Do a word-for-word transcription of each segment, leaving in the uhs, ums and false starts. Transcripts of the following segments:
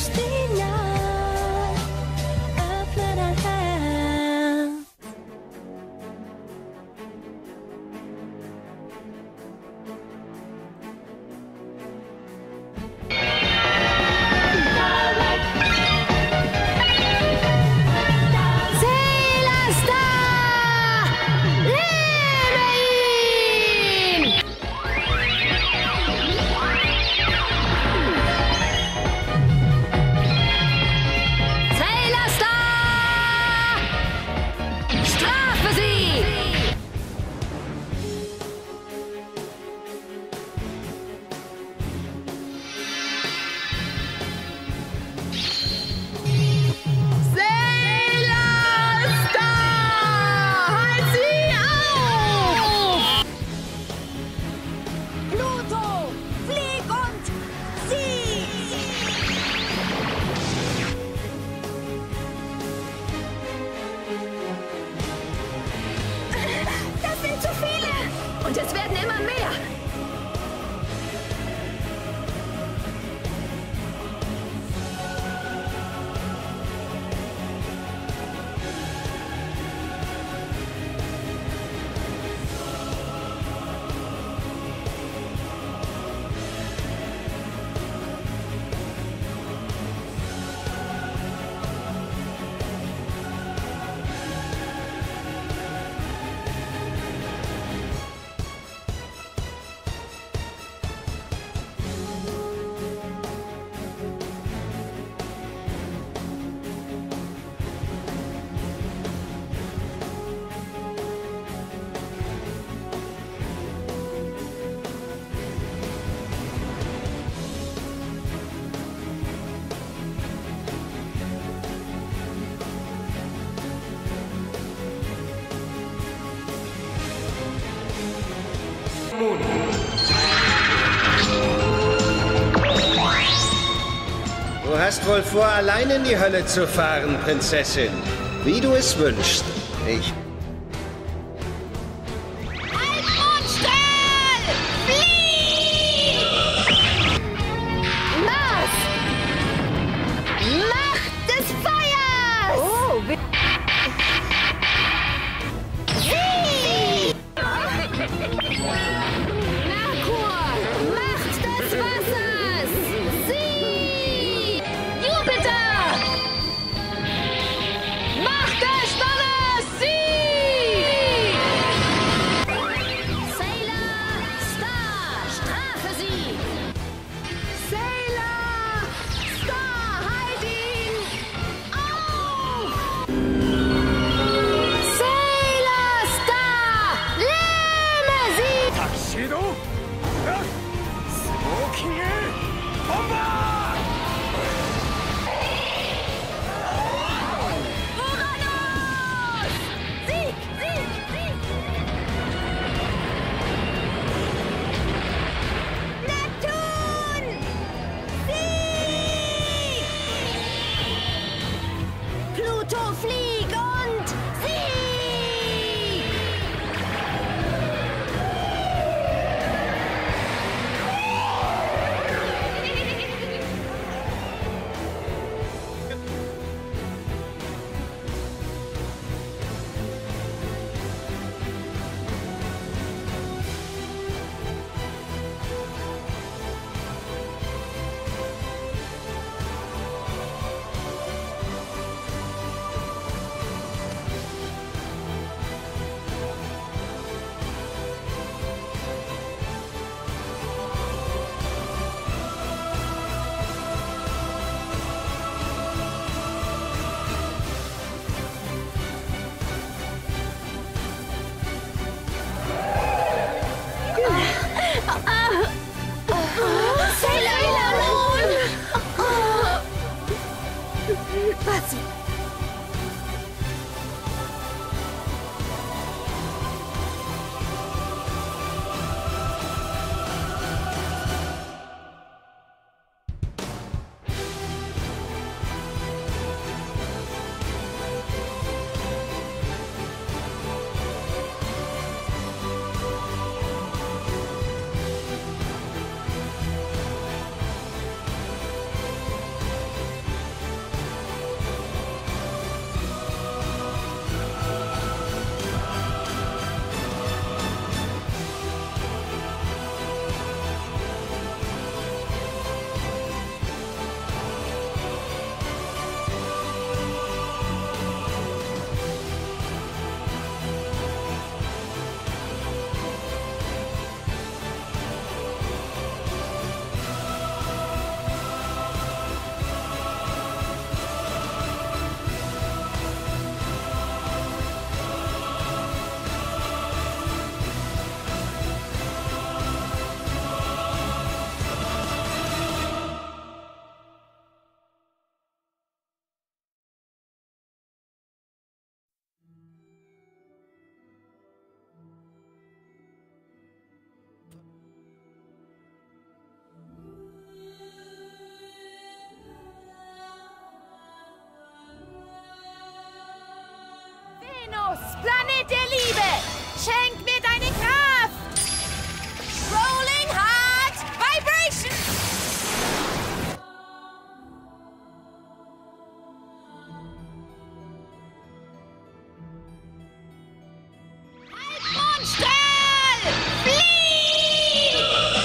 Christina, öffne dein Herz. Sailor Star! Lebe ihn! Sailor Star! Strafe sie! Sailor Star! Halt sie auf! Pluto, flieg und sieg! Das sind zu viele! Und es werden immer mehr! Du hast wohl vor, allein in die Hölle zu fahren, Prinzessin. Wie du es wünschst. Ich... Halt und still! Flieh! Was? Macht des Feuers! Oh, wie... Sieh! Merkur! Macht des Wassers! Sieh! Jupiter! Macht des Donners! Sieh! Sailor Star! Strafe sie! Sailor Star! Halt ihn! Auf! Sailor Star! Lähme sie! Taxido? Smoking Bomber! Uranus! Sieg! Sieg! Sieg! Neptun! Sieg! Pluto, flieg und sieg! Sailor Moon! Was? Aus, Planet der Liebe! Schenk mir deine Kraft! Rolling Heart Vibration! Monster! Flieh!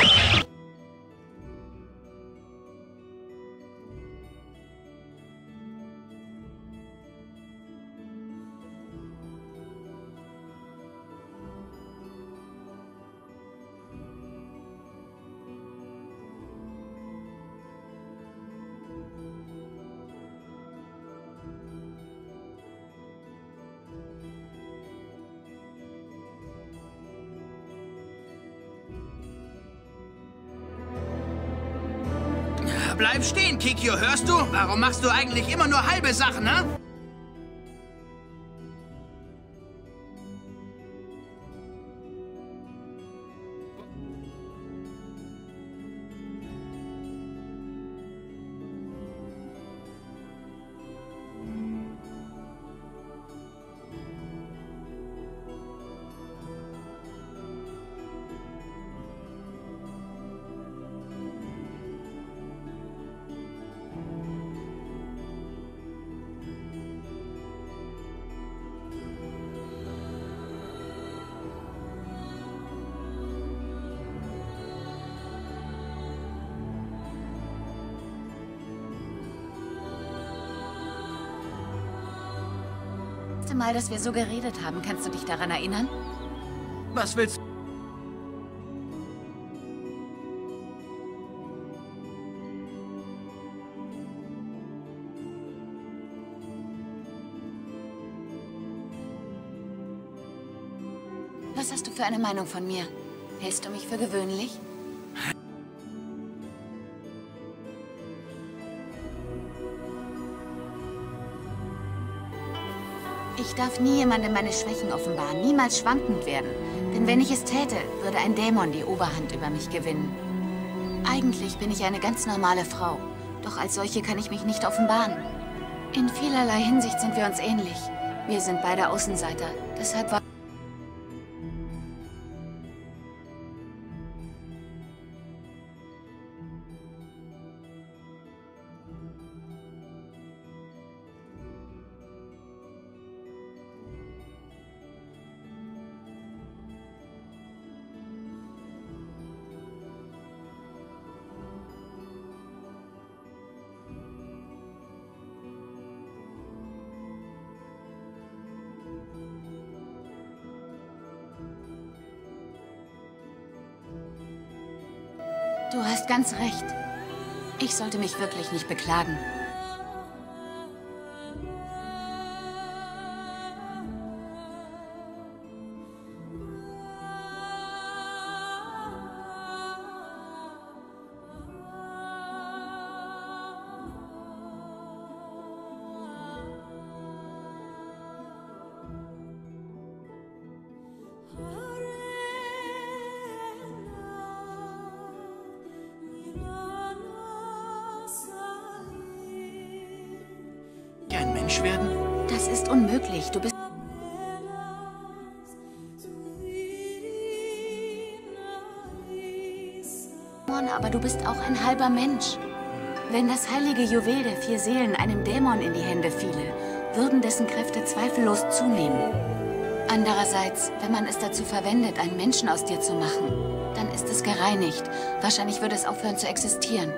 Bleib stehen, Kikyo, hörst du? Warum machst du eigentlich immer nur halbe Sachen, ne? Mal, dass wir so geredet haben. Kannst du dich daran erinnern? Was willst du? Was hast du für eine Meinung von mir? Hältst du mich für gewöhnlich? Ich darf nie jemandem meine Schwächen offenbaren, niemals schwankend werden. Denn wenn ich es täte, würde ein Dämon die Oberhand über mich gewinnen. Eigentlich bin ich eine ganz normale Frau. Doch als solche kann ich mich nicht offenbaren. In vielerlei Hinsicht sind wir uns ähnlich. Wir sind beide Außenseiter. Deshalb war... Du hast ganz recht. Ich sollte mich wirklich nicht beklagen. Ein Mensch werden? Das ist unmöglich. Du bist... Aber du bist auch ein halber Mensch. Wenn das heilige Juwel der vier Seelen einem Dämon in die Hände fiele, würden dessen Kräfte zweifellos zunehmen. Andererseits, wenn man es dazu verwendet, einen Menschen aus dir zu machen, dann ist es gereinigt. Wahrscheinlich würde es aufhören zu existieren.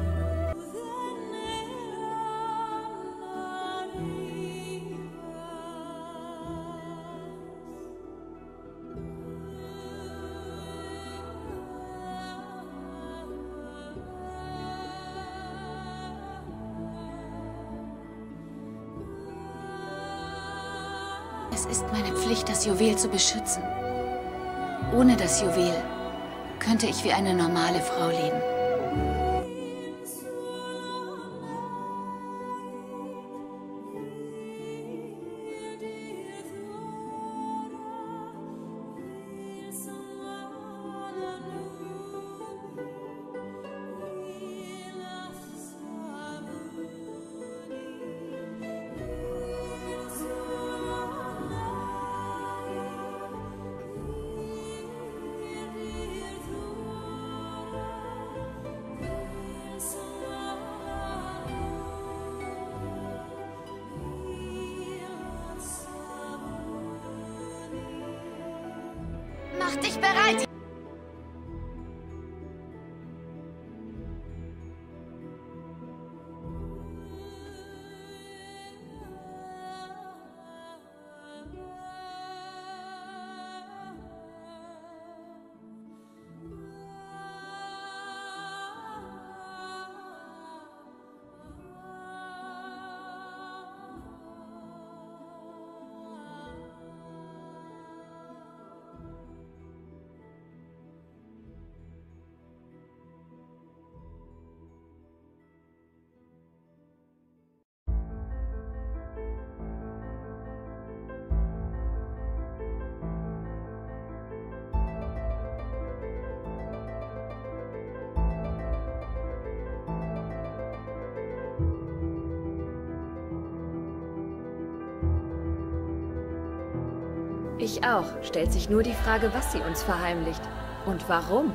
Es ist meine Pflicht, das Juwel zu beschützen. Ohne das Juwel könnte ich wie eine normale Frau leben. Mach dich bereit! Ich auch. Stellt sich nur die Frage, was sie uns verheimlicht. Und warum?